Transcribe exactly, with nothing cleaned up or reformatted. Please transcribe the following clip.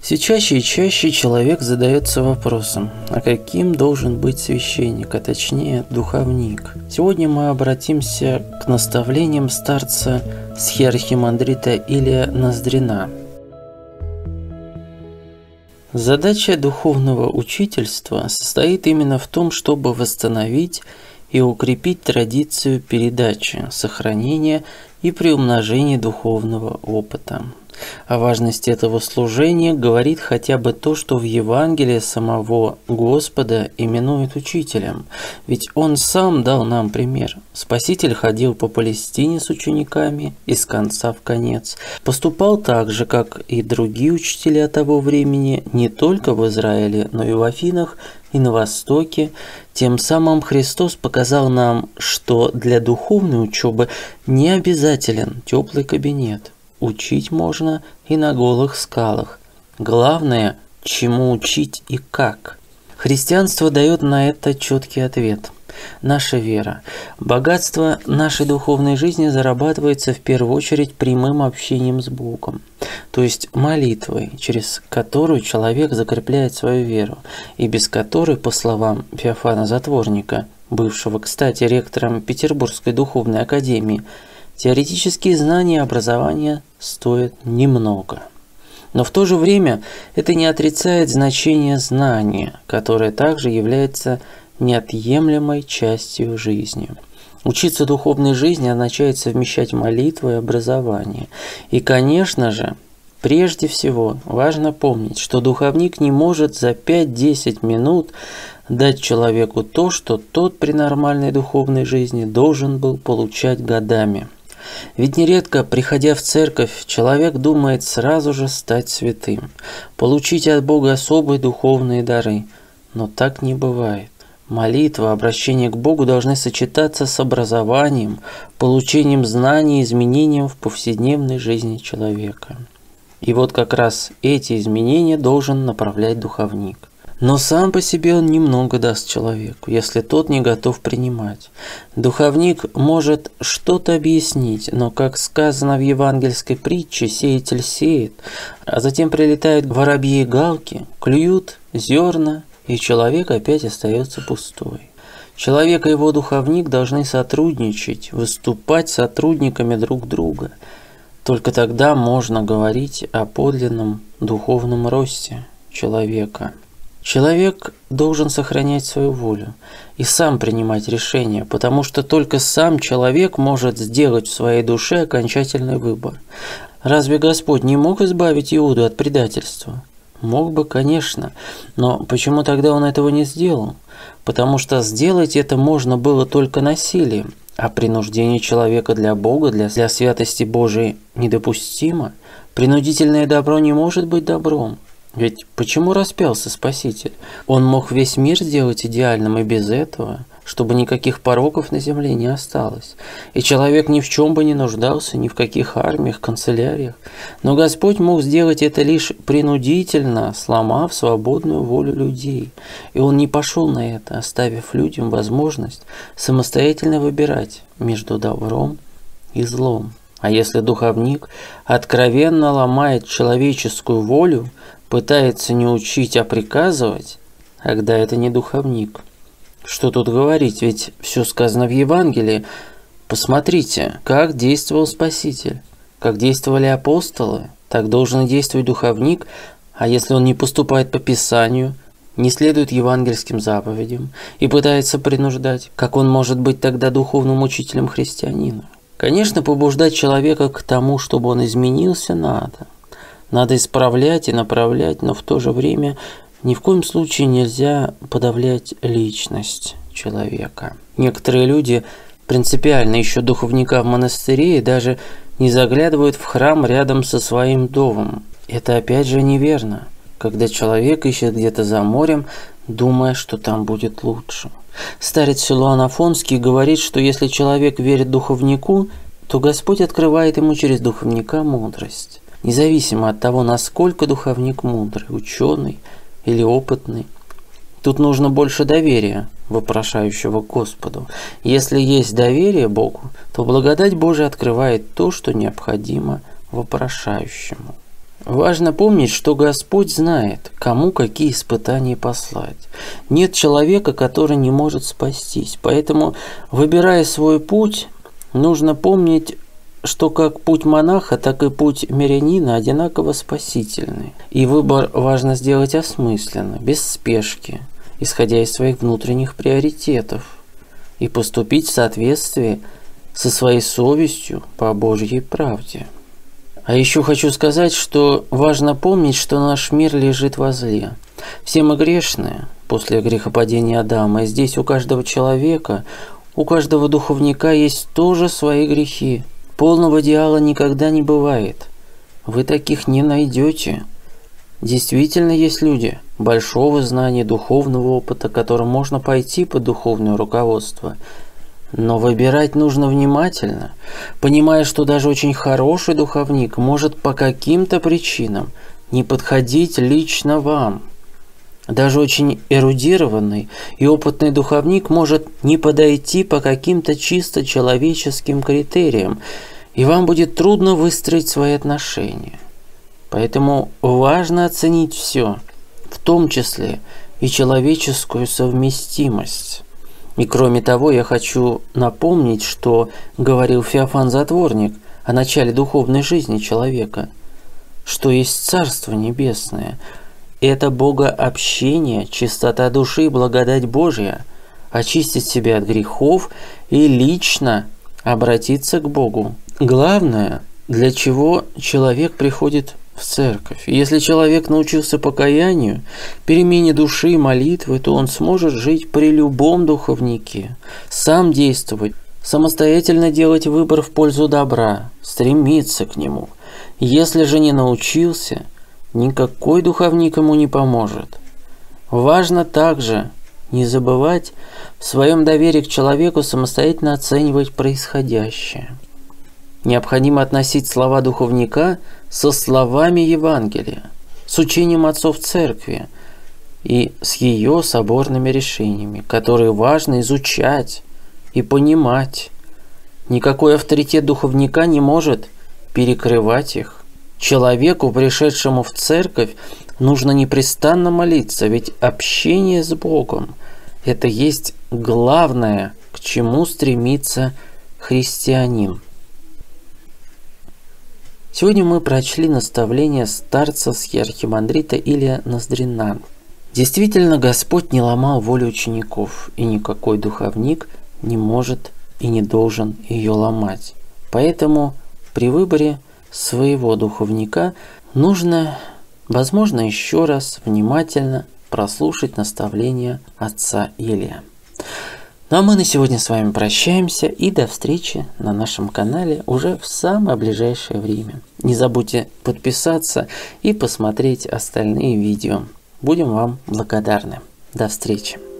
Все чаще и чаще человек задается вопросом, а каким должен быть священник, а точнее духовник. Сегодня мы обратимся к наставлениям старца схиархимандрита Илия Ноздрина. Задача духовного учительства состоит именно в том, чтобы восстановить и укрепить традицию передачи, сохранения и приумножения духовного опыта. О важности этого служения говорит хотя бы то, что в Евангелии самого Господа именуют учителем, ведь Он сам дал нам пример. Спаситель ходил по Палестине с учениками из конца в конец. Поступал так же, как и другие учителя того времени, не только в Израиле, но и в Афинах и на Востоке. Тем самым Христос показал нам, что для духовной учебы не обязателен теплый кабинет. Учить можно и на голых скалах. Главное, чему учить и как. Христианство дает на это четкий ответ. Наша вера. Богатство нашей духовной жизни зарабатывается в первую очередь прямым общением с Богом, то есть молитвой, через которую человек закрепляет свою веру, и без которой, по словам Феофана Затворника, бывшего, кстати, ректором Петербургской духовной академии, теоретические знания и образование стоят немного. Но в то же время это не отрицает значение знания, которое также является неотъемлемой частью жизни. Учиться духовной жизни означает совмещать молитву и образование. И, конечно же, прежде всего важно помнить, что духовник не может за пять-десять минут дать человеку то, что тот при нормальной духовной жизни должен был получать годами. Ведь нередко, приходя в церковь, человек думает сразу же стать святым, получить от Бога особые духовные дары. Но так не бывает. Молитва, обращение к Богу должны сочетаться с образованием, получением знаний и изменением в повседневной жизни человека. И вот как раз эти изменения должен направлять духовник. Но сам по себе он немного даст человеку, если тот не готов принимать. Духовник может что-то объяснить, но, как сказано в евангельской притче, сеятель сеет, а затем прилетают воробьи и галки, клюют зерна, и человек опять остается пустой. Человек и его духовник должны сотрудничать, выступать сотрудниками друг друга. Только тогда можно говорить о подлинном духовном росте человека. Человек должен сохранять свою волю и сам принимать решения, потому что только сам человек может сделать в своей душе окончательный выбор. Разве Господь не мог избавить Иуду от предательства? Мог бы, конечно, но почему тогда он этого не сделал? Потому что сделать это можно было только насилием, а принуждение человека для Бога, для, для святости Божией недопустимо. Принудительное добро не может быть добром. Ведь почему распялся Спаситель? Он мог весь мир сделать идеальным и без этого, чтобы никаких пороков на земле не осталось. И человек ни в чем бы не нуждался, ни в каких армиях, канцеляриях. Но Господь мог сделать это лишь принудительно, сломав свободную волю людей. И Он не пошел на это, оставив людям возможность самостоятельно выбирать между добром и злом. А если духовник откровенно ломает человеческую волю, пытается не учить, а приказывать, тогда это не духовник. Что тут говорить, ведь все сказано в Евангелии. Посмотрите, как действовал Спаситель, как действовали апостолы, так должен и действовать духовник, а если он не поступает по Писанию, не следует евангельским заповедям и пытается принуждать, как он может быть тогда духовным учителем христианина? Конечно, побуждать человека к тому, чтобы он изменился, надо. Надо исправлять и направлять, но в то же время ни в коем случае нельзя подавлять личность человека. Некоторые люди принципиально ищут духовника в монастыре и даже не заглядывают в храм рядом со своим домом. Это опять же неверно, когда человек ищет где-то за морем, думая, что там будет лучше. Старец Силуан Афонский говорит, что если человек верит духовнику, то Господь открывает ему через духовника мудрость. Независимо от того, насколько духовник мудрый, ученый или опытный. Тут нужно больше доверия, вопрошающего к Господу. Если есть доверие Богу, то благодать Божия открывает то, что необходимо вопрошающему. Важно помнить, что Господь знает, кому какие испытания послать. Нет человека, который не может спастись. Поэтому, выбирая свой путь, нужно помнить, что как путь монаха, так и путь мирянина одинаково спасительны. И выбор важно сделать осмысленно, без спешки, исходя из своих внутренних приоритетов, и поступить в соответствии со своей совестью по Божьей правде. А еще хочу сказать, что важно помнить, что наш мир лежит во зле. Все мы грешные после грехопадения Адама, и здесь у каждого человека, у каждого духовника есть тоже свои грехи. Полного идеала никогда не бывает. Вы таких не найдете. Действительно есть люди большого знания, духовного опыта, которым можно пойти под духовное руководство. Но выбирать нужно внимательно, понимая, что даже очень хороший духовник может по каким-то причинам не подходить лично вам. Даже очень эрудированный и опытный духовник может не подойти по каким-то чисто человеческим критериям, и вам будет трудно выстроить свои отношения. Поэтому важно оценить все, в том числе и человеческую совместимость. И кроме того, я хочу напомнить, что говорил Феофан Затворник о начале духовной жизни человека, что есть Царство Небесное. Это богообщение, чистота души и благодать Божья, очистить себя от грехов и лично обратиться к Богу. Главное, для чего человек приходит в церковь. Если человек научился покаянию, перемене души и молитвы, то он сможет жить при любом духовнике, сам действовать, самостоятельно делать выбор в пользу добра, стремиться к нему. Если же не научился, никакой духовник ему не поможет. Важно также не забывать в своем доверии к человеку самостоятельно оценивать происходящее. Необходимо относить слова духовника со словами Евангелия, с учением отцов церкви и с ее соборными решениями, которые важно изучать и понимать. Никакой авторитет духовника не может перекрывать их. Человеку, пришедшему в церковь, нужно непрестанно молиться, ведь общение с Богом – это есть главное, к чему стремится христианин. Сегодня мы прочли наставление старца архимандрита Илия Ноздрина. Действительно, Господь не ломал волю учеников, и никакой духовник не может и не должен ее ломать. Поэтому при выборе своего духовника нужно, возможно, еще раз внимательно прослушать наставление отца Илия. Ну а мы на сегодня с вами прощаемся и до встречи на нашем канале уже в самое ближайшее время. Не забудьте подписаться и посмотреть остальные видео. Будем вам благодарны. До встречи.